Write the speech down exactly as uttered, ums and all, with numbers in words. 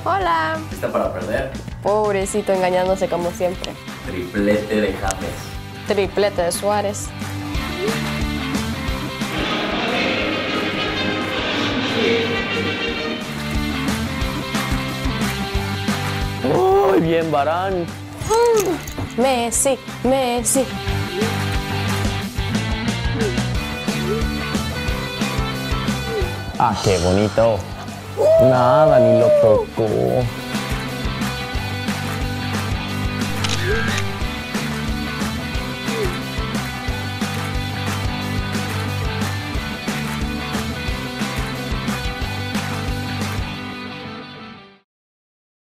Hola. ¿Lista para perder? Pobrecito, engañándose como siempre. Triplete de James. Triplete de Suárez. ¡Muy bien, Varane! Mm, Messi, Messi. ¡Ah, qué bonito! Nada, ni lo tocó.